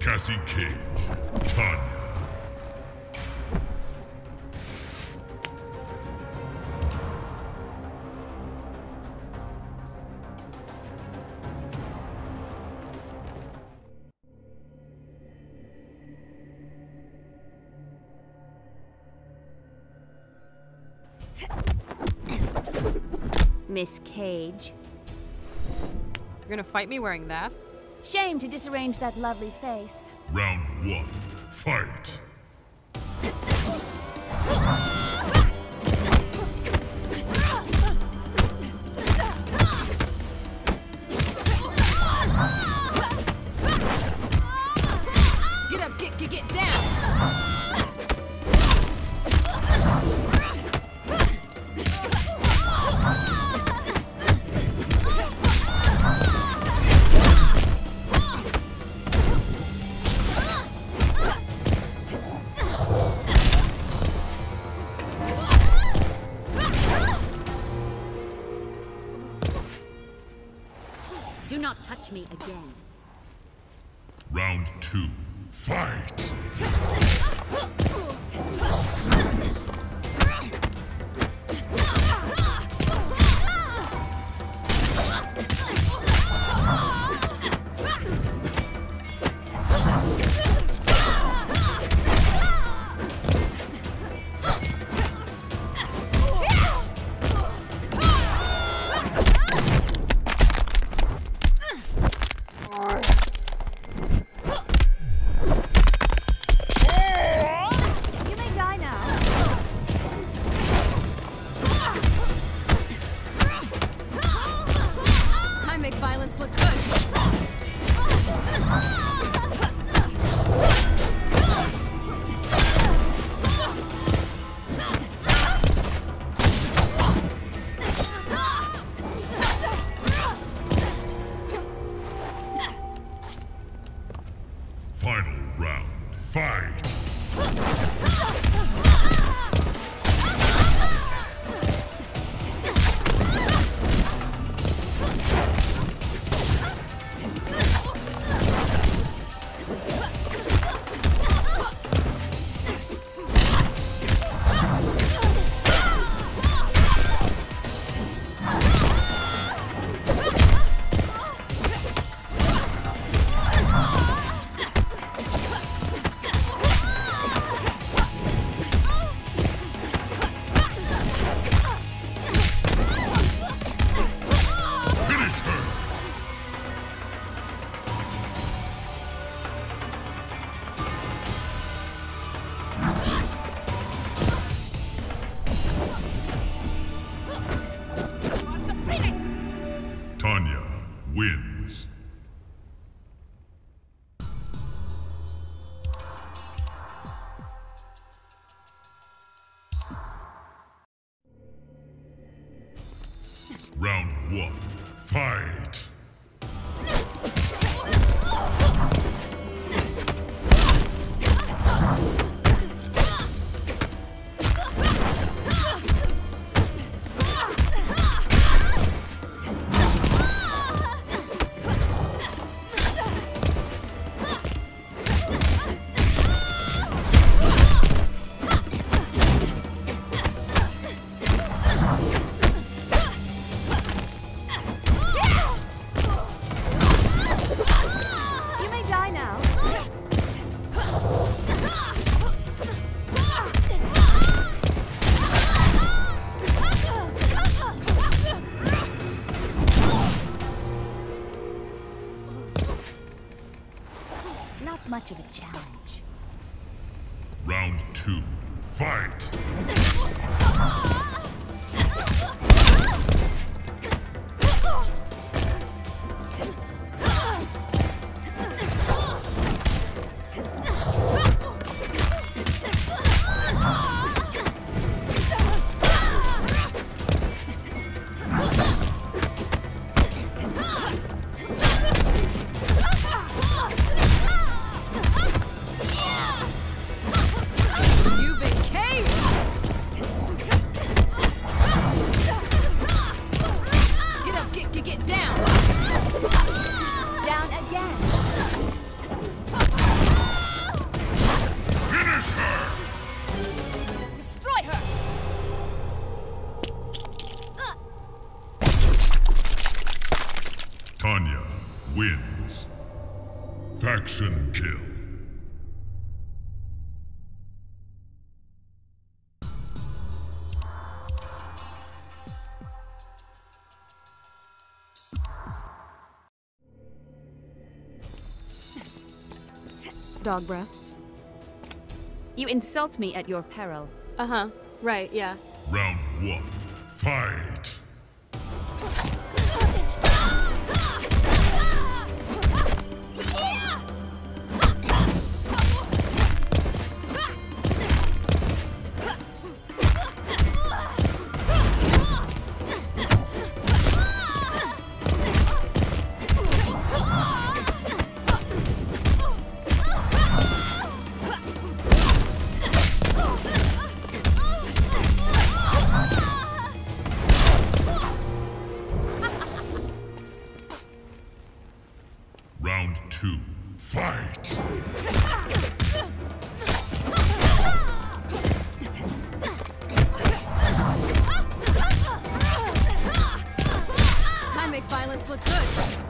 Cassie Cage, Tanya. Miss Cage. You're gonna fight me wearing that? Shame to disarrange that lovely face. Round 1, fight! Get up, get down! Do not touch me again. Round 2, fight! You may die now. I make violence look good. Final round, fight! Finish her! Tanya wins. Round 1, fight! You may die now. Not much of a challenge. Round 2, fight! You've been caged! Faction kill. Dog breath. You insult me at your peril. Uh-huh. Right, yeah. Round 1. Fight! Round 2. Fight! I make violence look good.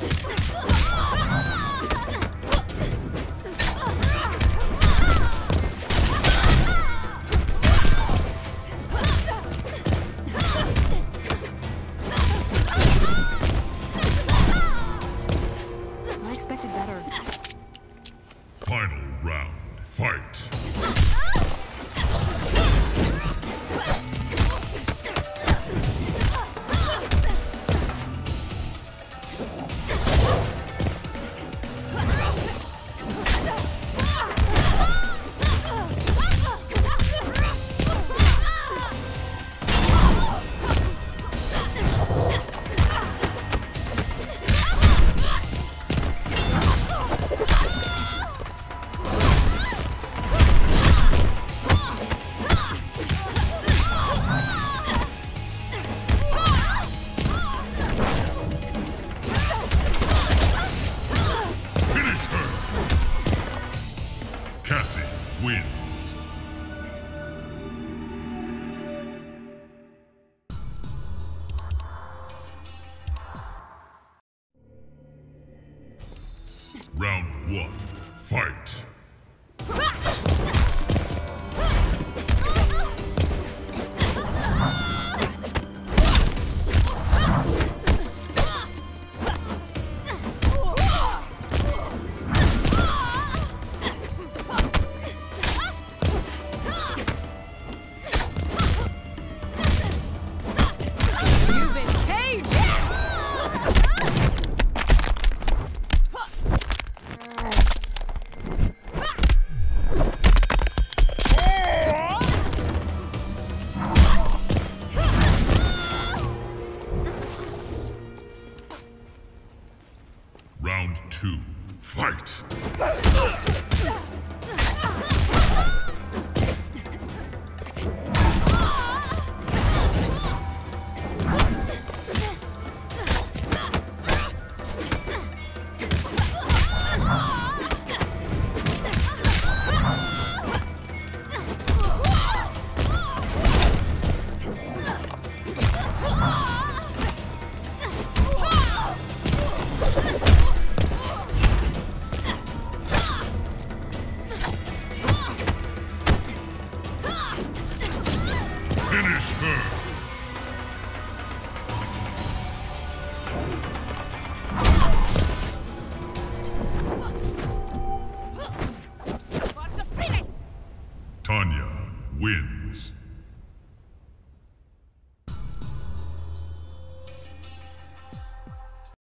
I expected better. Final round. Fight! Finish her! Cassie wins. Round 1. Fight! You've been caged! Round 2. Fight! Finish her! Tanya wins.